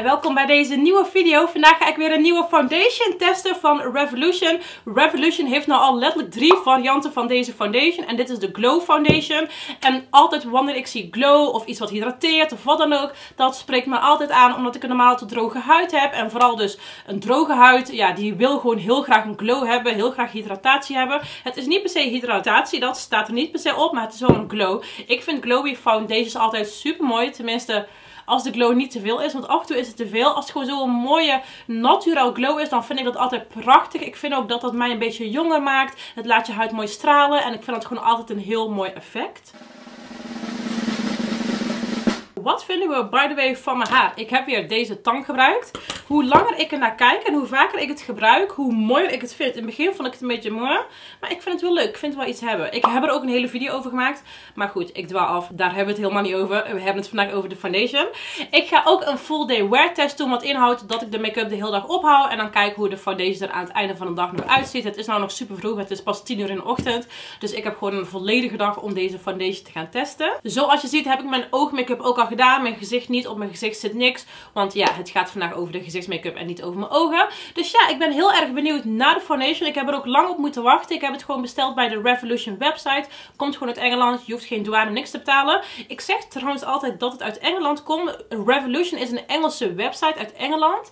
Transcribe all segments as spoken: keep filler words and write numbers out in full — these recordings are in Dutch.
welkom bij deze nieuwe video. Vandaag ga ik weer een nieuwe foundation testen van Revolution. Revolution heeft nou al letterlijk drie varianten van deze foundation. En dit is de Glow Foundation. En altijd wanneer ik zie glow of iets wat hydrateert of wat dan ook, dat spreekt me altijd aan omdat ik een normaal te droge huid heb. En vooral dus een droge huid, ja, die wil gewoon heel graag een glow hebben, heel graag hydratatie hebben. Het is niet per se hydratatie, dat staat er niet per se op, maar het is wel een glow. Ik vind glowy foundations altijd super mooi, tenminste als de glow niet te veel is, want af en toe is het te veel. Als het gewoon zo'n mooie natural glow is, dan vind ik dat altijd prachtig. Ik vind ook dat dat mij een beetje jonger maakt. Het laat je huid mooi stralen en ik vind dat gewoon altijd een heel mooi effect. Wat vinden we by the way van mijn haar? Ik heb weer deze tang gebruikt. Hoe langer ik er naar kijk en hoe vaker ik het gebruik, hoe mooier ik het vind. In het begin vond ik het een beetje mooi, maar ik vind het wel leuk. Ik vind het wel iets hebben. Ik heb er ook een hele video over gemaakt. Maar goed, ik dwaal af. Daar hebben we het helemaal niet over. We hebben het vandaag over de foundation. Ik ga ook een full day wear test doen, wat inhoudt dat ik de make-up de hele dag ophoud. En dan kijken hoe de foundation er aan het einde van de dag nog uitziet. Het is nou nog super vroeg. Het is pas tien uur in de ochtend. Dus ik heb gewoon een volledige dag om deze foundation te gaan testen. Zoals je ziet heb ik mijn oogmake-up ook al gedaan. Mijn gezicht niet. Op mijn gezicht zit niks. Want ja, het gaat vandaag over de gezichtsmake-up en niet over mijn ogen. Dus ja, ik ben heel erg benieuwd naar de foundation. Ik heb er ook lang op moeten wachten. Ik heb het gewoon besteld bij de Revolution website. Komt gewoon uit Engeland. Je hoeft geen douane, niks te betalen. Ik zeg trouwens altijd dat het uit Engeland komt. Revolution is een Engelse website uit Engeland.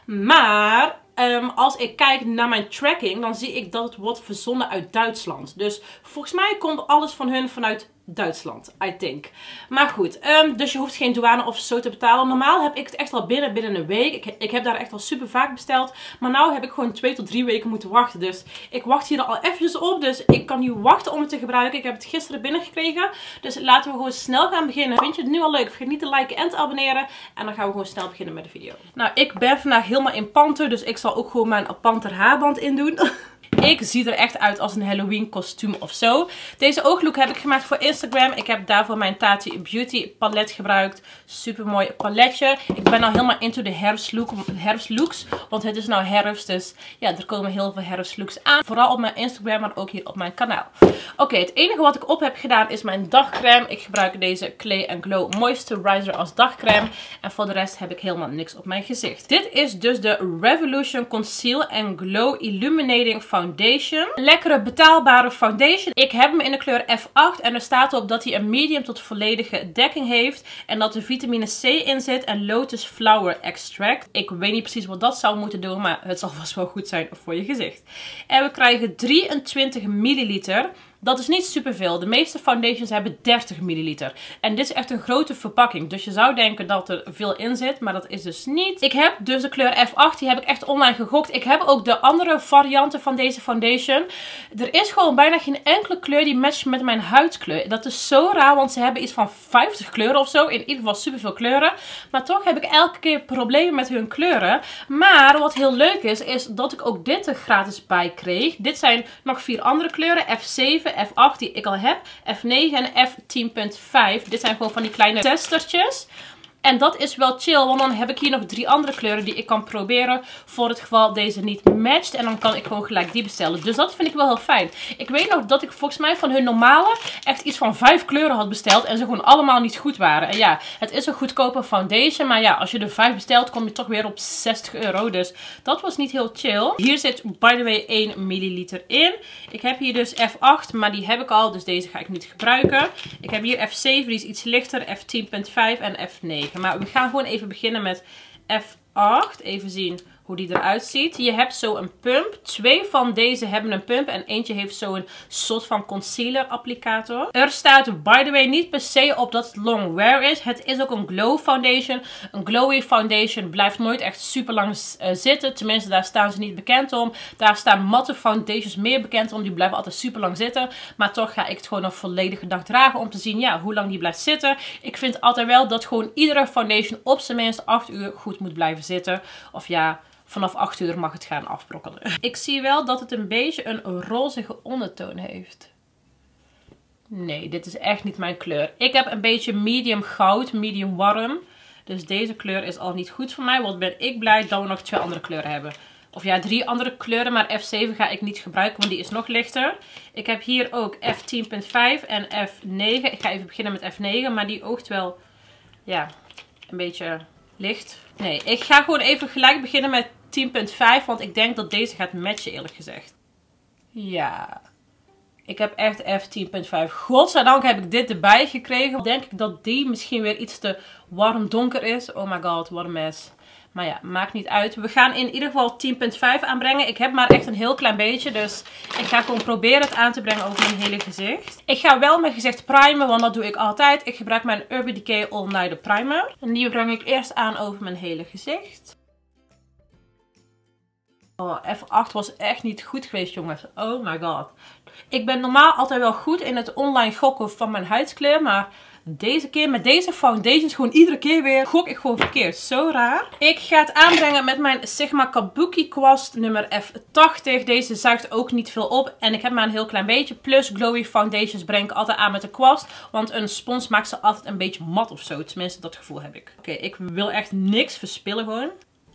Maar Um, als ik kijk naar mijn tracking, dan zie ik dat het wordt verzonden uit Duitsland. Dus volgens mij komt alles van hun vanuit Duitsland, I think. Maar goed, um, dus je hoeft geen douane of zo te betalen. Normaal heb ik het echt al binnen, binnen een week. Ik, ik heb daar echt al super vaak besteld. Maar nu heb ik gewoon twee tot drie weken moeten wachten. Dus ik wacht hier al eventjes op. Dus ik kan nu wachten om het te gebruiken. Ik heb het gisteren binnengekregen. Dus laten we gewoon snel gaan beginnen. Vind je het nu al leuk? Vergeet niet te liken en te abonneren. En dan gaan we gewoon snel beginnen met de video. Nou, ik ben vandaag helemaal in panter. Dus ik zal ook gewoon mijn panter haarband in doen. Ik zie er echt uit als een Halloween kostuum of zo. Deze ooglook heb ik gemaakt voor Instagram. Ik heb daarvoor mijn Tati Beauty palet gebruikt. Super mooi paletje. Ik ben al helemaal into de herfstlook, herfstlooks. Want het is nou herfst. Dus ja, er komen heel veel herfstlooks aan. Vooral op mijn Instagram, maar ook hier op mijn kanaal. Oké, okay, het enige wat ik op heb gedaan is mijn dagcreme. Ik gebruik deze Clay and Glow Moisturizer als dagcreme. En voor de rest heb ik helemaal niks op mijn gezicht. Dit is dus de Revolution Conceal and Glow Illuminating Foundation. Foundation. Lekkere betaalbare foundation. Ik heb hem in de kleur F acht en er staat op dat hij een medium tot volledige dekking heeft. En dat er vitamine C in zit en lotus flower extract. Ik weet niet precies wat dat zou moeten doen, maar het zal vast wel goed zijn voor je gezicht. En we krijgen drieëntwintig milliliter. Dat is niet superveel. De meeste foundations hebben dertig milliliter. En dit is echt een grote verpakking. Dus je zou denken dat er veel in zit. Maar dat is dus niet. Ik heb dus de kleur F acht. Die heb ik echt online gegokt. Ik heb ook de andere varianten van deze foundation. Er is gewoon bijna geen enkele kleur die matcht met mijn huidskleur. Dat is zo raar. Want ze hebben iets van vijftig kleuren of zo. In ieder geval superveel kleuren. Maar toch heb ik elke keer problemen met hun kleuren. Maar wat heel leuk is. Is dat ik ook dit er gratis bij kreeg. Dit zijn nog vier andere kleuren. F zeven. F acht die ik al heb, F negen en F tien punt vijf. Dit zijn gewoon van die kleine testertjes. En dat is wel chill, want dan heb ik hier nog drie andere kleuren die ik kan proberen voor het geval deze niet matcht. En dan kan ik gewoon gelijk die bestellen. Dus dat vind ik wel heel fijn. Ik weet nog dat ik volgens mij van hun normale echt iets van vijf kleuren had besteld en ze gewoon allemaal niet goed waren. En ja, het is een goedkope foundation, maar ja, als je er vijf bestelt kom je toch weer op zestig euro. Dus dat was niet heel chill. Hier zit by the way één milliliter in. Ik heb hier dus F acht, maar die heb ik al, dus deze ga ik niet gebruiken. Ik heb hier F zeven, die is iets lichter, F tien punt vijf en F negen. Maar we gaan gewoon even beginnen met F acht. Even zien hoe die eruit ziet. Je hebt zo een pump. Twee van deze hebben een pump. En eentje heeft zo'n soort van concealer applicator. Er staat by the way niet per se op dat het long wear is. Het is ook een glow foundation. Een glowy foundation blijft nooit echt super lang uh, zitten. Tenminste, daar staan ze niet bekend om. Daar staan matte foundations meer bekend om. Die blijven altijd super lang zitten. Maar toch ga ik het gewoon een volledige dag dragen. Om te zien ja, hoe lang die blijft zitten. Ik vind altijd wel dat gewoon iedere foundation op zijn minst acht uur goed moet blijven zitten. Of ja, vanaf acht uur mag het gaan afbrokkelen. Ik zie wel dat het een beetje een rozige ondertoon heeft. Nee, dit is echt niet mijn kleur. Ik heb een beetje medium goud, medium warm. Dus deze kleur is al niet goed voor mij. Want ben ik blij dat we nog twee andere kleuren hebben. Of ja, drie andere kleuren, maar F zeven ga ik niet gebruiken, want die is nog lichter. Ik heb hier ook F tien punt vijf en F negen. Ik ga even beginnen met F negen, maar die oogt wel, ja, een beetje Licht. Nee, ik ga gewoon even gelijk beginnen met tien punt vijf. Want ik denk dat deze gaat matchen, eerlijk gezegd. Ja. Ik heb echt F tien punt vijf. Godzijdank heb ik dit erbij gekregen. Denk ik dat die misschien weer iets te warm donker is. Oh my god, wat een mes. Maar ja, maakt niet uit. We gaan in ieder geval tien punt vijf aanbrengen. Ik heb maar echt een heel klein beetje. Dus ik ga gewoon proberen het aan te brengen over mijn hele gezicht. Ik ga wel mijn gezicht primen, want dat doe ik altijd. Ik gebruik mijn Urban Decay All Nighter Primer. En die breng ik eerst aan over mijn hele gezicht. Oh, F acht was echt niet goed geweest, jongens. Oh my god. Ik ben normaal altijd wel goed in het online gokken van mijn huidskleur. Maar deze keer met deze foundations gewoon iedere keer weer gok ik gewoon verkeerd. Zo raar. Ik ga het aanbrengen met mijn Sigma Kabuki kwast nummer F tachtig. Deze zuigt ook niet veel op. En ik heb maar een heel klein beetje. Plus glowy foundations breng ik altijd aan met de kwast. Want een spons maakt ze altijd een beetje mat of zo. Tenminste, dat gevoel heb ik. Oké, okay, ik wil echt niks verspillen gewoon.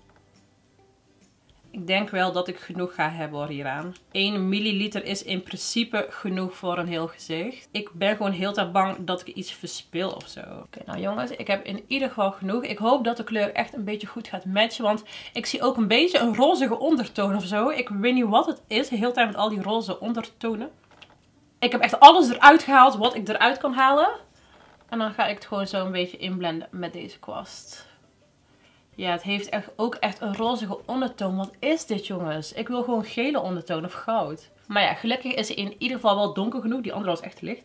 Ik denk wel dat ik genoeg ga hebben hoor hieraan. één milliliter is in principe genoeg voor een heel gezicht. Ik ben gewoon heel te bang dat ik iets verspil of zo. Oké, okay, nou jongens, ik heb in ieder geval genoeg. Ik hoop dat de kleur echt een beetje goed gaat matchen. Want ik zie ook een beetje een rozige ondertoon of zo. Ik weet niet wat het is. De hele tijd met al die roze ondertonen. Ik heb echt alles eruit gehaald wat ik eruit kan halen. En dan ga ik het gewoon zo een beetje inblenden met deze kwast. Ja, het heeft echt ook echt een rozige ondertoon. Wat is dit, jongens? Ik wil gewoon gele ondertoon of goud. Maar ja, gelukkig is hij in ieder geval wel donker genoeg. Die andere was echt licht.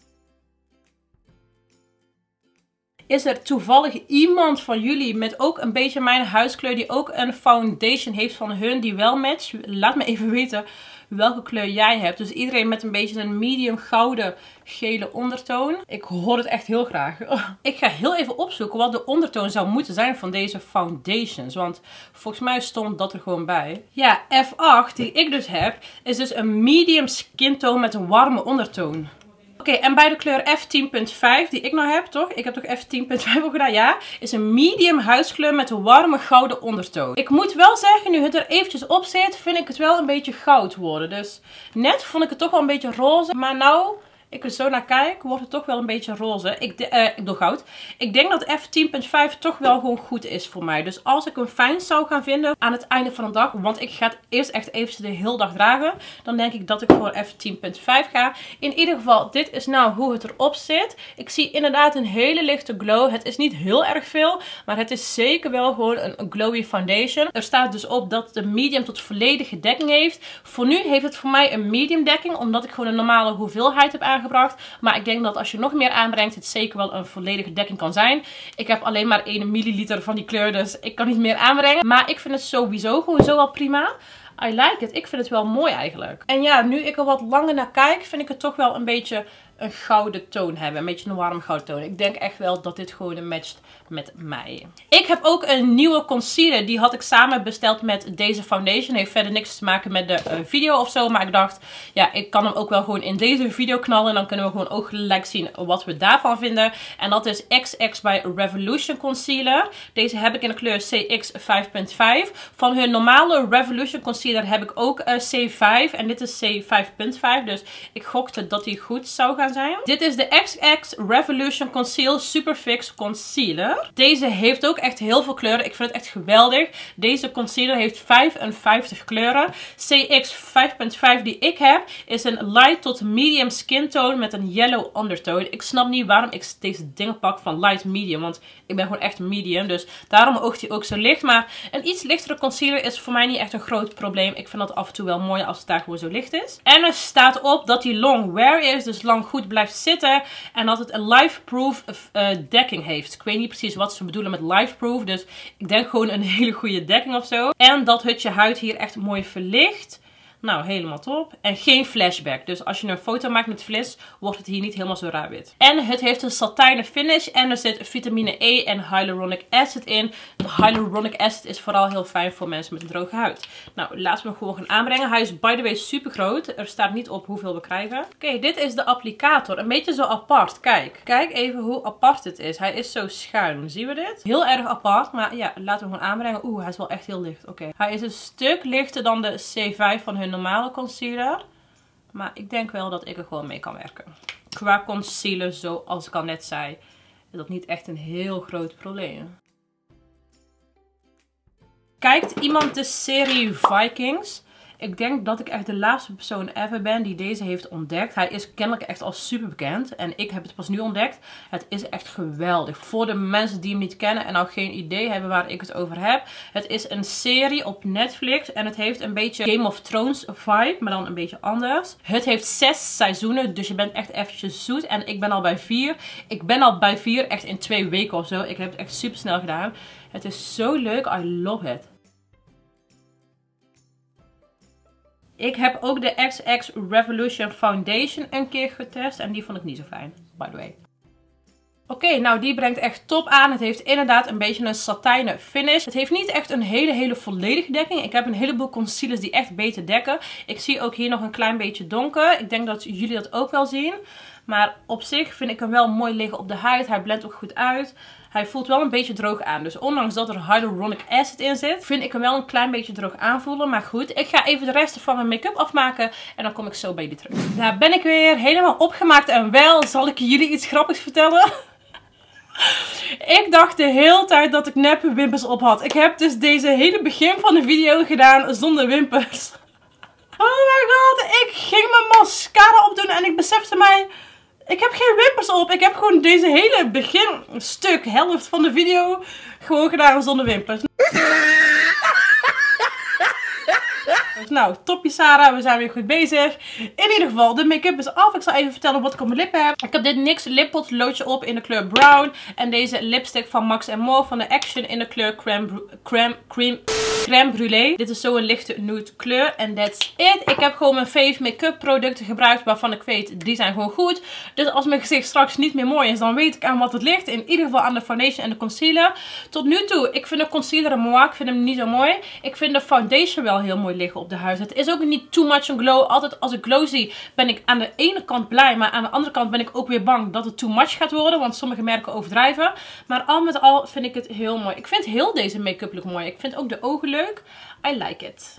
Is er toevallig iemand van jullie met ook een beetje mijn huidskleur die ook een foundation heeft van hun die wel matcht? Laat me even weten welke kleur jij hebt. Dus iedereen met een beetje een medium gouden gele ondertoon. Ik hoor het echt heel graag. Ik ga heel even opzoeken wat de ondertoon zou moeten zijn van deze foundations. Want volgens mij stond dat er gewoon bij. Ja, F acht die ik dus heb is dus een medium skin tone met een warme ondertoon. Oké, okay, en bij de kleur F tien punt vijf die ik nou heb, toch? Ik heb toch F tien punt vijf ook gedaan? Ja. Is een medium huidskleur met een warme gouden ondertoon. Ik moet wel zeggen, nu het er eventjes op zit, vind ik het wel een beetje goud worden. Dus net vond ik het toch wel een beetje roze. Maar nou ik er zo naar kijk, wordt het toch wel een beetje roze. Ik, uh, ik doe goud. Ik denk dat F tien punt vijf toch wel gewoon goed is voor mij. Dus als ik hem fijn zou gaan vinden aan het einde van de dag, want ik ga het eerst echt even de hele dag dragen, dan denk ik dat ik voor F tien punt vijf ga. In ieder geval, dit is nou hoe het erop zit. Ik zie inderdaad een hele lichte glow. Het is niet heel erg veel, maar het is zeker wel gewoon een glowy foundation. Er staat dus op dat het een medium tot volledige dekking heeft. Voor nu heeft het voor mij een medium dekking, omdat ik gewoon een normale hoeveelheid heb aangebracht. Maar ik denk dat als je nog meer aanbrengt, het zeker wel een volledige dekking kan zijn. Ik heb alleen maar één milliliter van die kleur, dus ik kan niet meer aanbrengen. Maar ik vind het sowieso gewoon zo wel prima. I like it. Ik vind het wel mooi eigenlijk. En ja, nu ik er wat langer naar kijk, vind ik het toch wel een beetje een gouden toon hebben. Een beetje een warme gouden toon. Ik denk echt wel dat dit gewoon matcht met mij. Ik heb ook een nieuwe concealer. Die had ik samen besteld met deze foundation. Heeft verder niks te maken met de uh, video of zo. Maar ik dacht, ja, ik kan hem ook wel gewoon in deze video knallen. En dan kunnen we gewoon ook gelijk zien wat we daarvan vinden. En dat is X X by Revolution Concealer. Deze heb ik in de kleur C X vijf punt vijf. Van hun normale Revolution Concealer heb ik ook uh, C vijf. En dit is C vijf punt vijf. Dus ik gokte dat die goed zou gaan zijn. Dit is de X X Revolution Conceal Superfix Concealer. Deze heeft ook echt heel veel kleuren. Ik vind het echt geweldig. Deze concealer heeft vijfenvijftig kleuren. C X vijf punt vijf die ik heb is een light tot medium skin tone met een yellow undertone. Ik snap niet waarom ik deze dingen pak van light medium. Want ik ben gewoon echt medium. Dus daarom oogt hij ook zo licht. Maar een iets lichtere concealer is voor mij niet echt een groot probleem. Ik vind dat af en toe wel mooi als het daar gewoon zo licht is. En er staat op dat hij long wear is. Dus lang goed blijft zitten. En dat het een life-proof uh, dekking heeft. Ik weet niet precies wat ze bedoelen met life-proof. Dus ik denk gewoon een hele goede dekking of zo. En dat het je huid hier echt mooi verlicht. Nou, helemaal top. En geen flashback. Dus als je een foto maakt met flis, wordt het hier niet helemaal zo raar wit. En het heeft een satijnen finish. En er zit vitamine E en hyaluronic acid in. De hyaluronic acid is vooral heel fijn voor mensen met een droge huid. Nou, laten we hem gewoon gaan aanbrengen. Hij is by the way super groot. Er staat niet op hoeveel we krijgen. Oké, okay, dit is de applicator. Een beetje zo apart. Kijk. Kijk even hoe apart dit is. Hij is zo schuin. Zien we dit? Heel erg apart. Maar ja, laten we hem gewoon aanbrengen. Oeh, hij is wel echt heel licht. Oké. Okay. Hij is een stuk lichter dan de C vijf van hun normale concealer. Maar ik denk wel dat ik er gewoon mee kan werken. Qua concealer, zoals ik al net zei, is dat niet echt een heel groot probleem. Kijkt iemand de serie Vikings? Ik denk dat ik echt de laatste persoon ever ben die deze heeft ontdekt. Hij is kennelijk echt al super bekend. En ik heb het pas nu ontdekt. Het is echt geweldig. Voor de mensen die hem niet kennen en nou geen idee hebben waar ik het over heb. Het is een serie op Netflix. En het heeft een beetje Game of Thrones vibe. Maar dan een beetje anders. Het heeft zes seizoenen. Dus je bent echt eventjes zoet. En ik ben al bij vier. Ik ben al bij vier echt in twee weken of zo. Ik heb het echt super snel gedaan. Het is zo leuk. I love it. Ik heb ook de X X Revolution Foundation een keer getest. En die vond ik niet zo fijn, by the way. Oké, okay, nou die brengt echt top aan. Het heeft inderdaad een beetje een satijnen finish. Het heeft niet echt een hele hele volledige dekking. Ik heb een heleboel concealers die echt beter dekken. Ik zie ook hier nog een klein beetje donker. Ik denk dat jullie dat ook wel zien. Maar op zich vind ik hem wel mooi liggen op de huid. Hij blendt ook goed uit. Hij voelt wel een beetje droog aan. Dus ondanks dat er hyaluronic acid in zit, vind ik hem wel een klein beetje droog aanvoelen. Maar goed, ik ga even de rest van mijn make-up afmaken. En dan kom ik zo bij jullie terug. Daar ben ik weer helemaal opgemaakt. En wel, zal ik jullie iets grappigs vertellen? Ik dacht de hele tijd dat ik neppe wimpers op had. Ik heb dus deze hele begin van de video gedaan zonder wimpers. Oh my god, ik ging mijn mascara opdoen en ik besefte mij... Ik heb geen wimpers op. Ik heb gewoon deze hele beginstuk, helft van de video, gewoon gedaan zonder wimpers. Nou, topje Sarah, we zijn weer goed bezig. In ieder geval, de make-up is af. Ik zal even vertellen wat ik op mijn lippen heb. Ik heb dit NYX Lip Potloodje op in de kleur Brown. En deze lipstick van Max and More van de Action in de kleur Crème, crème, crème, crème Brûlée. Dit is zo'n lichte nude kleur. En that's it. Ik heb gewoon mijn fave make-up producten gebruikt waarvan ik weet, die zijn gewoon goed. Dus als mijn gezicht straks niet meer mooi is, dan weet ik aan wat het ligt. In ieder geval aan de foundation en de concealer. Tot nu toe, ik vind de concealer een moi. Ik vind hem niet zo mooi. Ik vind de foundation wel heel mooi liggen op de huid. Het is ook niet too much een glow. Altijd als ik glow zie, ben ik aan de ene kant blij. Maar aan de andere kant ben ik ook weer bang dat het too much gaat worden. Want sommige merken overdrijven. Maar al met al vind ik het heel mooi. Ik vind heel deze make-up look mooi. Ik vind ook de ogen leuk. I like it.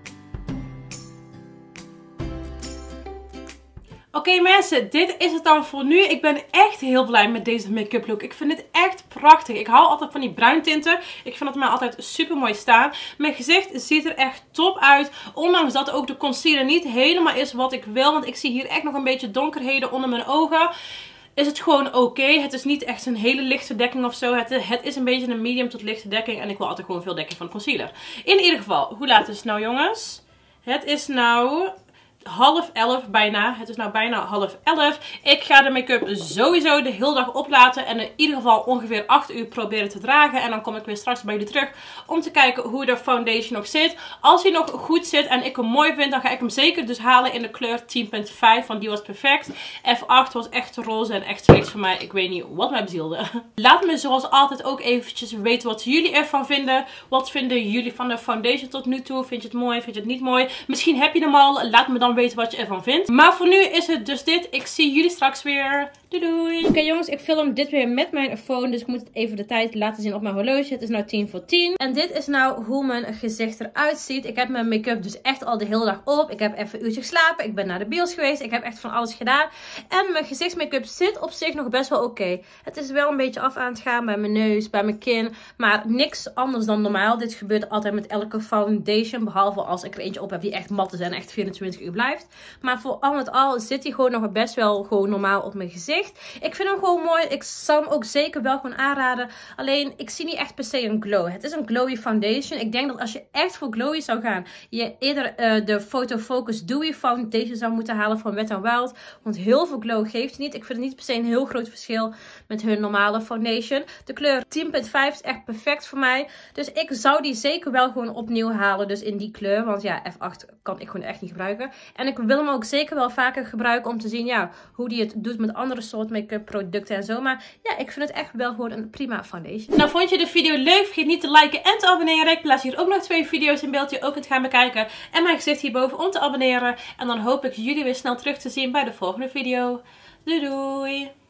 Oké okay, mensen, dit is het dan voor nu. Ik ben echt heel blij met deze make-up look. Ik vind het echt prachtig. Ik hou altijd van die bruintinten. Ik vind het mij altijd super mooi staan. Mijn gezicht ziet er echt top uit. Ondanks dat ook de concealer niet helemaal is wat ik wil. Want ik zie hier echt nog een beetje donkerheden onder mijn ogen. Is het gewoon oké. Okay. Het is niet echt een hele lichte dekking of zo. Het, het is een beetje een medium tot lichte dekking. En ik wil altijd gewoon veel dekking van de concealer. In ieder geval, hoe laat is het nou jongens? Het is nou... half elf bijna. Het is nou bijna half elf. Ik ga de make-up sowieso de hele dag oplaten. En in ieder geval ongeveer acht uur proberen te dragen. En dan kom ik weer straks bij jullie terug. Om te kijken hoe de foundation nog zit. Als hij nog goed zit en ik hem mooi vind. Dan ga ik hem zeker dus halen in de kleur tien punt vijf. Want die was perfect. F acht was echt roze en echt slechts voor mij. Ik weet niet wat mij bezielde. Laat me zoals altijd ook eventjes weten wat jullie ervan vinden. Wat vinden jullie van de foundation tot nu toe? Vind je het mooi? Vind je het niet mooi? Misschien heb je hem al. Laat me dan weten wat je ervan vindt. Maar voor nu is het dus dit. Ik zie jullie straks weer. Doei doei. Oké okay, jongens, ik film dit weer met mijn phone. Dus ik moet even de tijd laten zien op mijn horloge. Het is nou tien voor tien. En dit is nou hoe mijn gezicht eruit ziet. Ik heb mijn make-up dus echt al de hele dag op. Ik heb even een uurtje geslapen. Ik ben naar de bios geweest. Ik heb echt van alles gedaan. En mijn gezichtsmake-up zit op zich nog best wel oké. Okay. Het is wel een beetje af aan het gaan bij mijn neus, bij mijn kin. Maar niks anders dan normaal. Dit gebeurt altijd met elke foundation. Behalve als ik er eentje op heb die echt mat is en echt vierentwintig uur blijft. Maar voor al met al zit hij gewoon nog best wel gewoon normaal op mijn gezicht. Ik vind hem gewoon mooi. Ik zou hem ook zeker wel gewoon aanraden. Alleen, ik zie niet echt per se een glow. Het is een glowy foundation. Ik denk dat als je echt voor glowy zou gaan, je eerder uh, de Photo Focus Dewy Foundation zou moeten halen van Wet n Wild. Want heel veel glow geeft hij niet. Ik vind het niet per se een heel groot verschil met hun normale foundation. De kleur tien punt vijf is echt perfect voor mij. Dus ik zou die zeker wel gewoon opnieuw halen. Dus in die kleur. Want ja, F acht kan ik gewoon echt niet gebruiken. En ik wil hem ook zeker wel vaker gebruiken om te zien ja, hoe die het doet met andere soort make-up producten en zo. Maar ja, ik vind het echt wel gewoon een prima foundation. Nou, vond je de video leuk? Vergeet niet te liken en te abonneren. Ik plaats hier ook nog twee video's in beeld die je ook kunt gaan bekijken. En mijn gezicht hierboven om te abonneren. En dan hoop ik jullie weer snel terug te zien bij de volgende video. Doei doei!